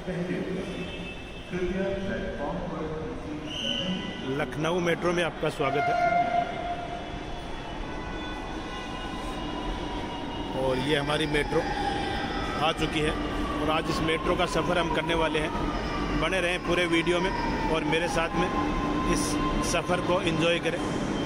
Lucknow metro में आपका स्वागत है। और ये हमारी मेट्रो आ चुकी है और आज इस मेट्रो का सफ़र हम करने वाले हैं। बने रहें पूरे वीडियो में और मेरे साथ में इस सफ़र को एंजॉय करें।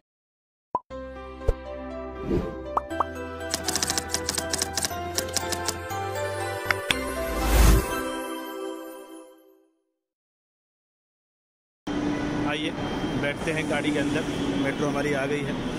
आइए बैठते हैं गाड़ी के अंदर। मेट्रो हमारी आ गई है।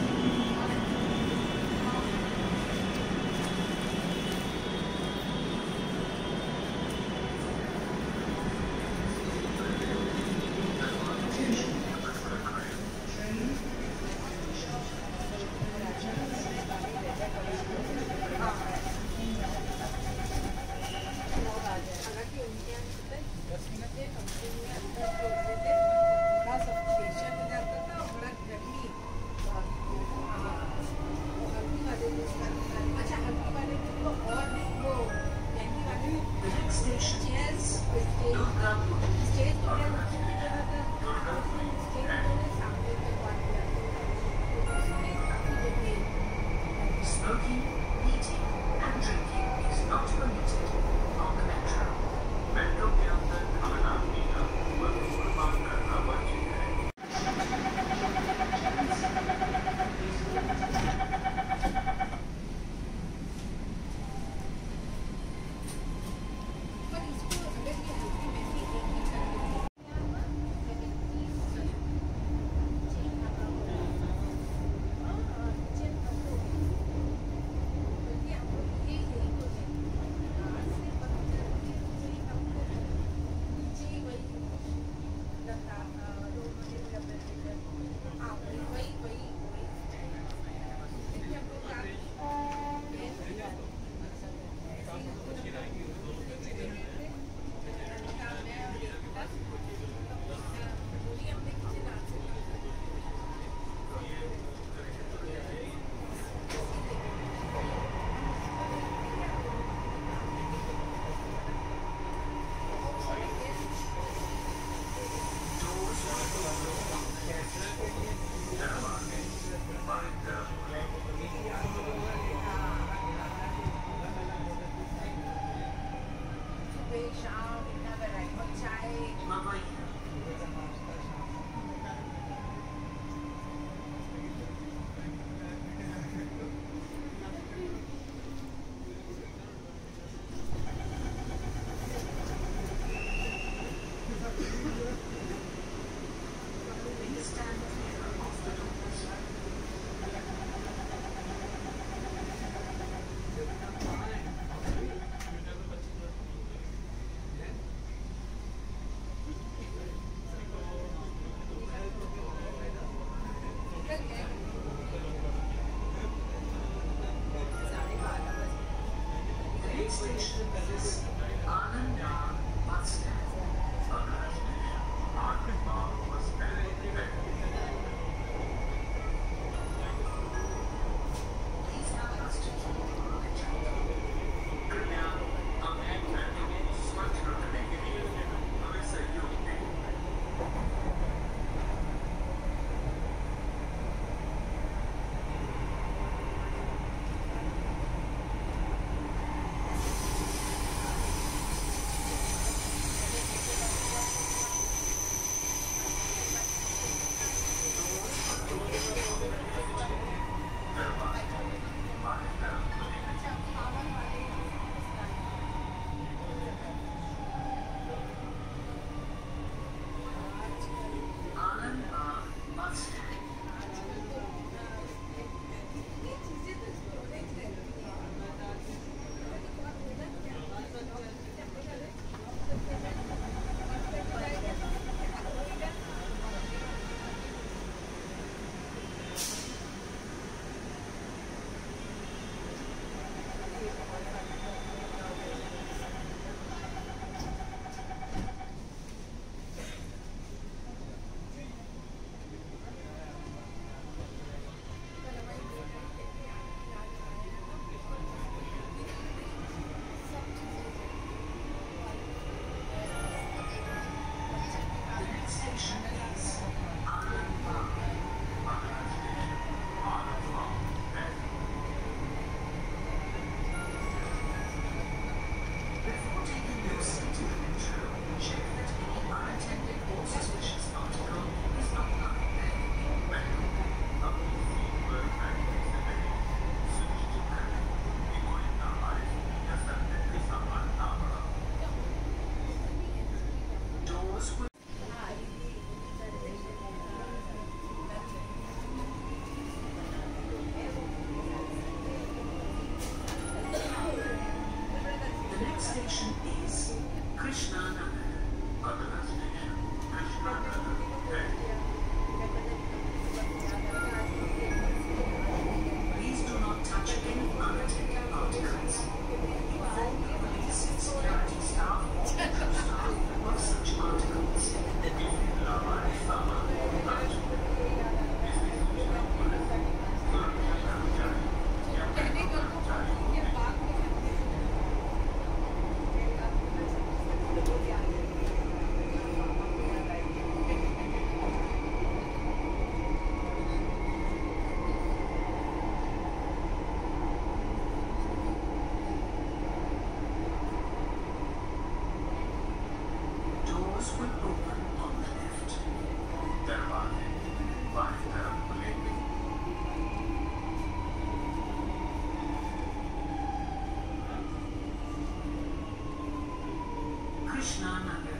station is Krishna Nagar. अगला स्टेशन कृष्णा नगर है. Please do not touch any unattended articles. Inform the police and security staff of such articles. Doors will open on the left. दरवाजे बाएं तरफ खुलेंगे. Krishna Nagar.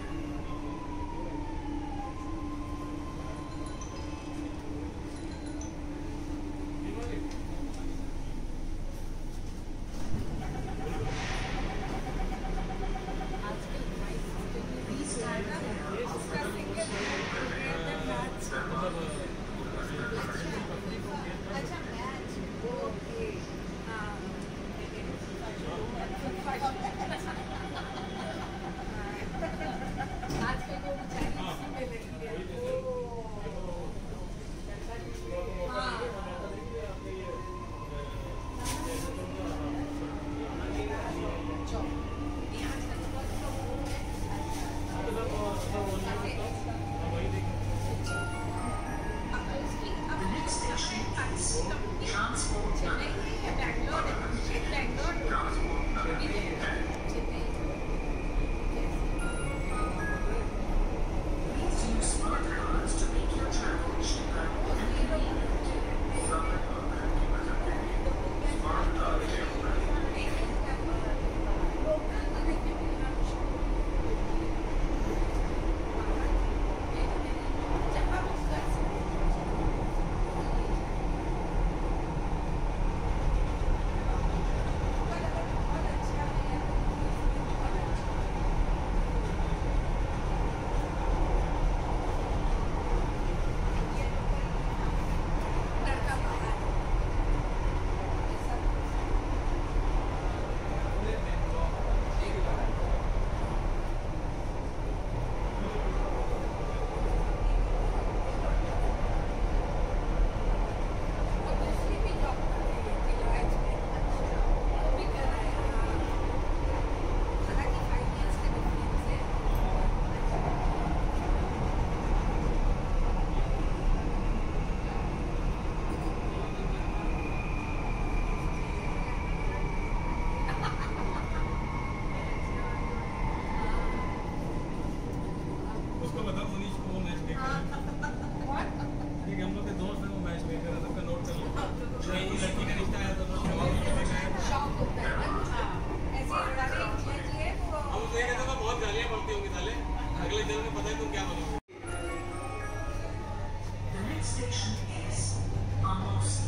The next station is Amosi.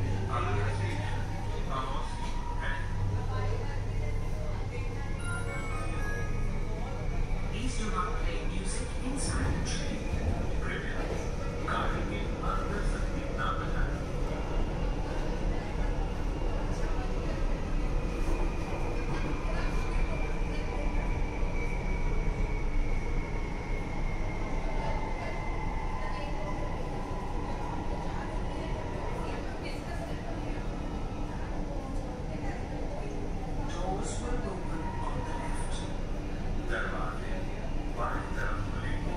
Please do not play music inside the train. गाड़ी के अंदर संगीत ना बजाएं. Doors will open on the left. दरवाजे बाएं तरफ खुलेंगे.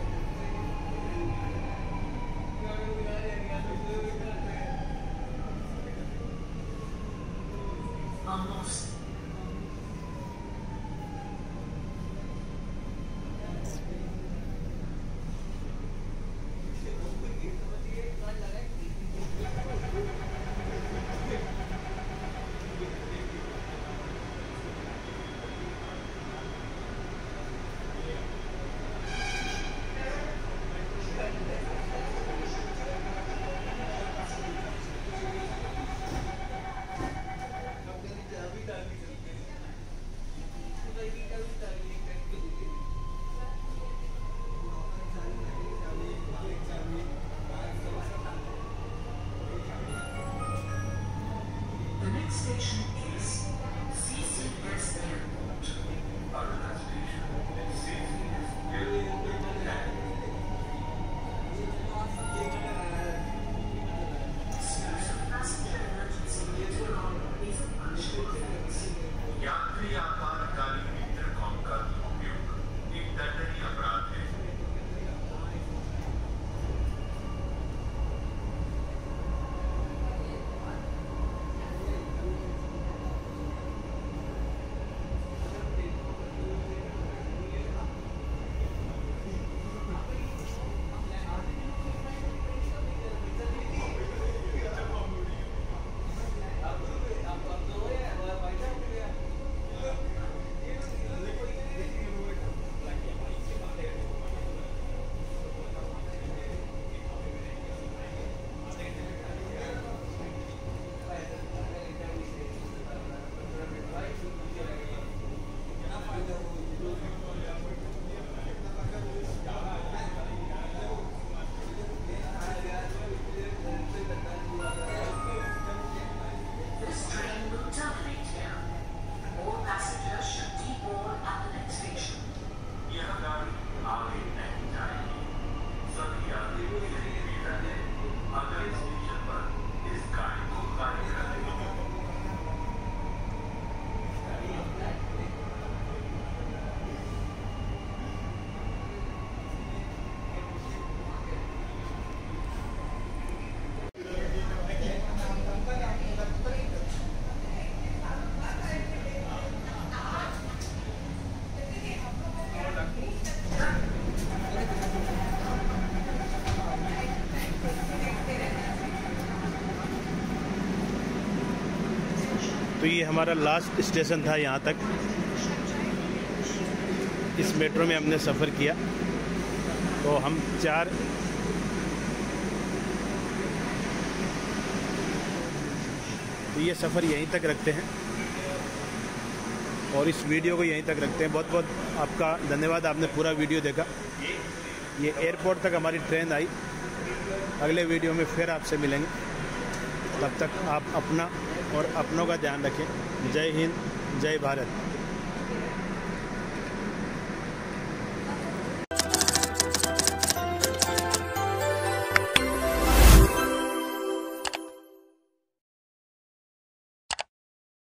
Amosi. तो ये हमारा लास्ट स्टेशन था यहाँ तक। इस मेट्रो में हमने सफ़र किया। तो हम तो ये सफ़र यहीं तक रखते हैं और इस वीडियो को यहीं तक रखते हैं। बहुत बहुत आपका धन्यवाद, आपने पूरा वीडियो देखा। ये एयरपोर्ट तक हमारी ट्रेन आई। अगले वीडियो में फिर आपसे मिलेंगे। तब तक आप अपना और अपनों का ध्यान रखें। जय हिंद, जय भारत।